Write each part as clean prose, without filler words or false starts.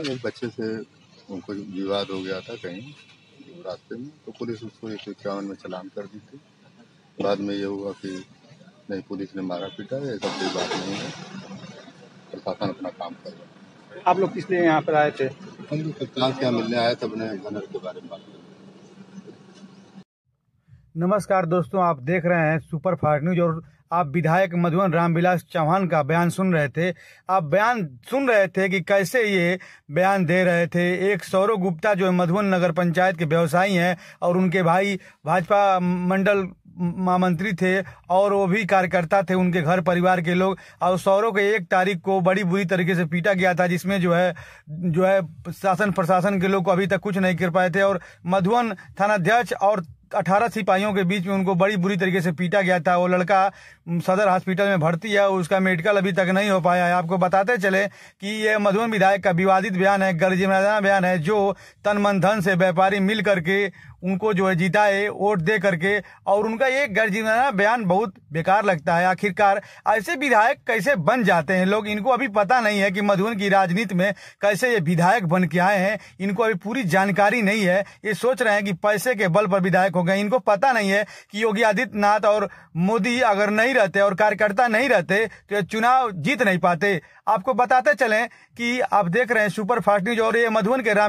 एक बच्चे से उनको विवाद हो गया था कहीं रास्ते में, तो पुलिस उसको 151 में चालान कर दी थी। बाद में ये हुआ कि नहीं, पुलिस ने मारा पीटा है, ऐसा कोई बात नहीं है, प्रशासन अपना काम कर रहा है। आप लोग किस लिए यहाँ पर आए थे? हम लोग कप्तान से यहाँ मिलने आए थे, अपने बनर के बारे में बात करने। नमस्कार दोस्तों, आप देख रहे हैं सुपर फास्ट न्यूज और आप विधायक मधुवन रामविलास चौहान का बयान सुन रहे थे। आप बयान सुन रहे थे कि कैसे ये बयान दे रहे थे। एक सौरव गुप्ता जो मधुवन नगर पंचायत के व्यवसायी हैं और उनके भाई भाजपा मंडल महामंत्री थे और वो भी कार्यकर्ता थे, उनके घर परिवार के लोग। और सौरव के 1 तारीख को बड़ी बुरी तरीके से पीटा गया था, जिसमें जो है शासन प्रशासन के लोग को अभी तक कुछ नहीं कर पाए थे। और मधुवन थानाध्यक्ष और 18 सिपाहियों के बीच में उनको बड़ी बुरी तरीके से पीटा गया था। वो लड़का सदर हॉस्पिटल में भर्ती है, उसका मेडिकल अभी तक नहीं हो पाया है। आपको बताते चले कि ये मधुवन विधायक का विवादित बयान है, गर्जियाना बयान है, जो तन मन धन से व्यापारी मिल करके उनको जो है जिताए वोट दे करके। और उनका ये गर्जियाना बयान बहुत बेकार लगता है। आखिरकार ऐसे विधायक कैसे बन जाते हैं लोग, इनको अभी पता नहीं है कि मधुवन की राजनीति में कैसे ये विधायक बन के आए हैं। इनको अभी पूरी जानकारी नहीं है। ये सोच रहे हैं कि पैसे के बल पर विधायक हो गए। इनको पता नहीं है कि योगी आदित्यनाथ और मोदी अगर नहीं रहते और कार्यकर्ता नहीं रहते तो ये चुनाव जीत नहीं पाते। आपको बताते चलें कि आप देख रहे हैं सुपर फास्ट न्यूज और ये मधुवन के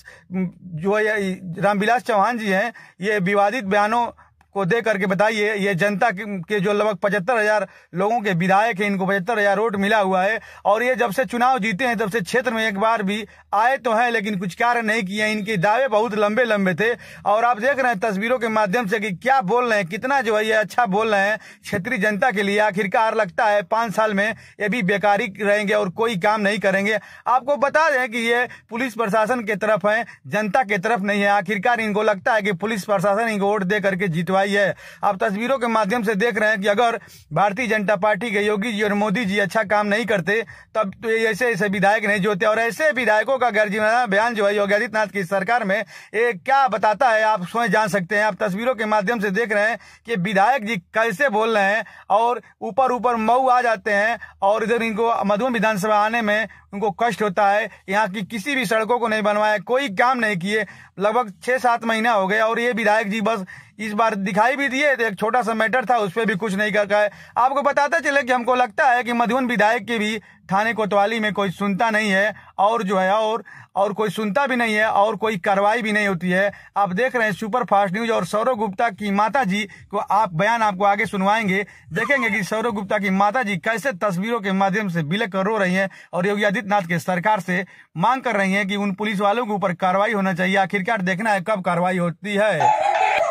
रामविलास चौहान जी हैं। ये विवादित बयानों को दे करके बताइए, ये जनता के जो लगभग 75,000 लोगों के विधायक हैं, इनको 75,000 वोट मिला हुआ है। और ये जब से चुनाव जीते हैं तब से क्षेत्र में एक बार भी आए तो हैं, लेकिन कुछ कार्य नहीं किए। इनके दावे बहुत लंबे लंबे थे और आप देख रहे हैं तस्वीरों के माध्यम से कि क्या बोल रहे हैं, कितना जो है ये अच्छा बोल रहे हैं क्षेत्रीय जनता के लिए। आखिरकार लगता है 5 साल में ये भी बेकारी रहेंगे और कोई काम नहीं करेंगे। आपको बता दें कि ये पुलिस प्रशासन की तरफ है, जनता की तरफ नहीं है। आखिरकार इनको लगता है कि पुलिस प्रशासन इनको वोट दे करके जितवा है। आप तस्वीरों के माध्यम से देख रहे हैं कि अगर भारतीय जनता पार्टी के योगी जी और मोदी जी अच्छा काम नहीं करते तब तो ऐसे विधायक नहीं जोते। और ऐसे विधायकों का गर्जियाना बयान जो है योगी आदित्यनाथ की सरकार में ये क्या बताता है, आप स्वयं जान सकते हैं। आप तस्वीरों के माध्यम से देख रहे हैं कि विधायक जी कैसे बोल रहे हैं और ऊपर मऊ आ जाते हैं और इधर इनको मधुवन विधानसभा आने में उनको कष्ट होता है। यहाँ की किसी भी सड़कों को नहीं बनवाया, कोई काम नहीं किए, लगभग 6-7 महीना हो गए। और ये विधायक जी बस इस बार दिखाई भी दिए, तो एक छोटा सा मैटर था उस पर भी कुछ नहीं कर पाए। आपको बताते चले कि हमको लगता है कि मधुवन विधायक के भी थाने कोतवाली में कोई सुनता नहीं है और जो है और कोई सुनता भी नहीं है और कोई कार्रवाई भी नहीं होती है। आप देख रहे हैं सुपर फास्ट न्यूज और सौरव गुप्ता की माता जी को आप बयान आपको आगे सुनवाएंगे। देखेंगे कि सौरव गुप्ता की माता जी कैसे तस्वीरों के माध्यम से बिलख कर रो रही हैं और योगी आदित्यनाथ के सरकार से मांग कर रही हैं कि उन पुलिस वालों के ऊपर कार्रवाई होना चाहिए। आखिरकार देखना है कब कार्रवाई होती है।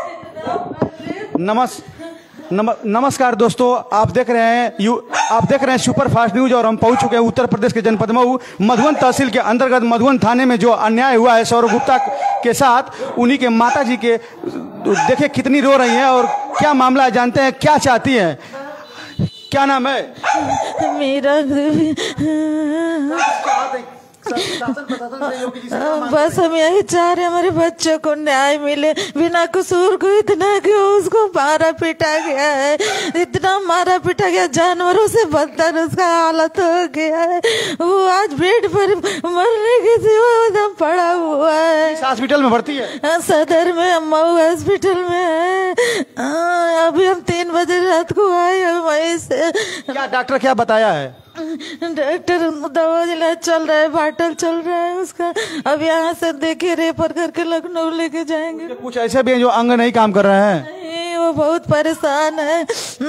नमस्कार दोस्तों, आप देख रहे हैं सुपर फास्ट न्यूज और हम पहुंच चुके हैं उत्तर प्रदेश के जनपद मऊ। मधुवन तहसील के अंतर्गत मधुवन थाने में जो अन्याय हुआ है सौरव गुप्ता के साथ, उन्हीं के माता जी के देखिए कितनी रो रही हैं और क्या मामला है, जानते हैं क्या चाहती हैं। क्या नाम है? मेरा बस हम यही चाह रहे हमारे बच्चों को न्याय मिले। बिना कसूर को इतना क्यों उसको मारा पीटा गया है, इतना मारा पीटा गया, जानवरों से बदतर उसका हालत हो गया है। वो आज बेड पर मरने के सिवा एकदम पड़ा हुआ है। इस हॉस्पिटल में भर्ती है? सदर में, मऊ हॉस्पिटल में है। अभी हम 3 बजे रात को आए हैं वहीं से। क्या डॉक्टर क्या बताया है? डॉक्टर दवा इलाज चल रहा है, बाटल चल रहा है उसका। अब यहाँ से देखिए रेफर करके लखनऊ लेके जाएंगे। कुछ ऐसे भी हैं जो अंग नहीं काम कर रहे हैं? नहीं, वो बहुत परेशान है।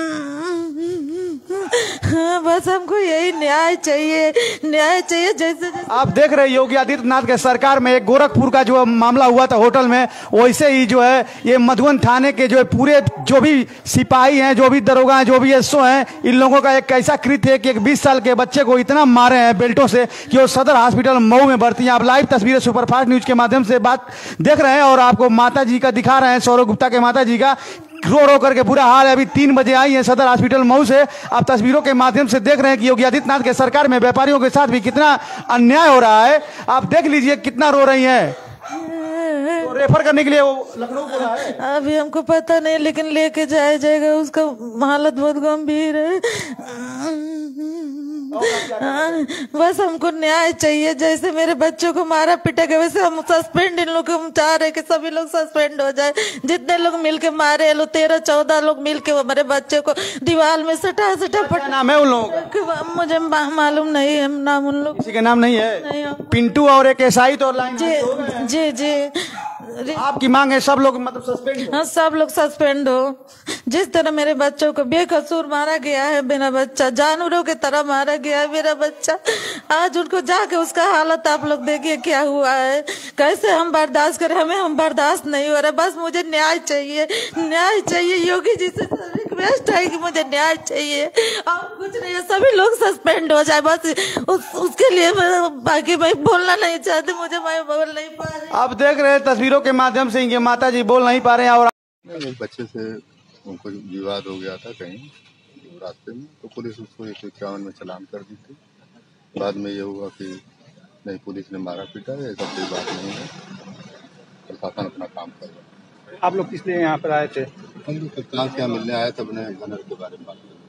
बस हमको यही न्याय चाहिए, न्याय चाहिए। जैसे आप देख रहे हैं योगी आदित्यनाथ के सरकार में एक गोरखपुर का जो मामला हुआ था होटल में, वैसे ही जो है ये मधुवन थाने के जो है पूरे जो भी सिपाही हैं, जो भी दरोगा हैं, जो भी एसओ हैं, इन लोगों का एक ऐसा कृत्य है कि एक 20 साल के बच्चे को इतना मारे हैं बेल्टों से कि वो सदर हॉस्पिटल मऊ में भर्ती हैं। आप लाइव तस्वीरें सुपरफास्ट न्यूज के माध्यम से बात देख रहे हैं और आपको माता जी का दिखा रहे हैं, सौरव गुप्ता के माता जी का रो रो करके बुरा हाल है। अभी 3 बजे आई है सदर हॉस्पिटल मऊ से। आप तस्वीरों के माध्यम से देख रहे हैं कि योगी आदित्यनाथ के सरकार में व्यापारियों के साथ भी कितना अन्याय हो रहा है। आप देख लीजिए कितना रो रही हैं। तो रेफर करने के लिए वो लखनऊ बोला है। अभी हमको पता नहीं, लेकिन लेके जाया जाएगा। उसका हालत बहुत गंभीर है। हाँ, बस हमको न्याय चाहिए। जैसे मेरे बच्चों को मारा पीटा गया वैसे हम सस्पेंड, इन लोग को हम चाह रहे कि सभी लोग सस्पेंड हो जाए। जितने लोग मिलके मारे, 13-14 लोग मिलके वो मेरे बच्चे को दीवार में सटा क्या नाम है उन लोगों का? मुझे मालूम नहीं है नाम उन लोग। किसी का नाम नहीं है? नहीं। पिंटू और एक एसआई तो लाइन जी जी। आपकी मांग है सब लोग मतलब सस्पेंड? हाँ, सब लोग सस्पेंड हो। जिस तरह मेरे बच्चों को बेकसूर मारा गया है, मेरा बच्चा जानवरों की तरह मारा गया है मेरा बच्चा। आज उनको जाके उसका हालत आप लोग देखिए क्या हुआ है। कैसे हम बर्दाश्त करें? हम बर्दाश्त नहीं हो रहा। बस मुझे न्याय चाहिए, न्याय चाहिए। योगी जी से रिक्वेस्ट है कि मुझे न्याय चाहिए और कुछ नहीं है। सभी लोग सस्पेंड हो जाए बस उसके लिए। बाकी मैं बोलना नहीं चाहती, मैं बोल नहीं पा रही। आप देख रहे हैं तस्वीरों के माध्यम से इनके माता जी बोल नहीं पा रहे हैं। और एक बच्चे से उनको विवाद हो गया था कहीं रास्ते में, तो पुलिस उसको 151 में चालान कर दी थी। बाद में ये हुआ कि नहीं, पुलिस ने मारा पीटा है, ऐसा कोई बात नहीं है, प्रशासन अपना काम कर रहा है। आप लोग किस लिए यहाँ पर आए थे? हम लोग कप्तान से यहाँ मिलने आए थे, अपने घर के बारे में बात करने।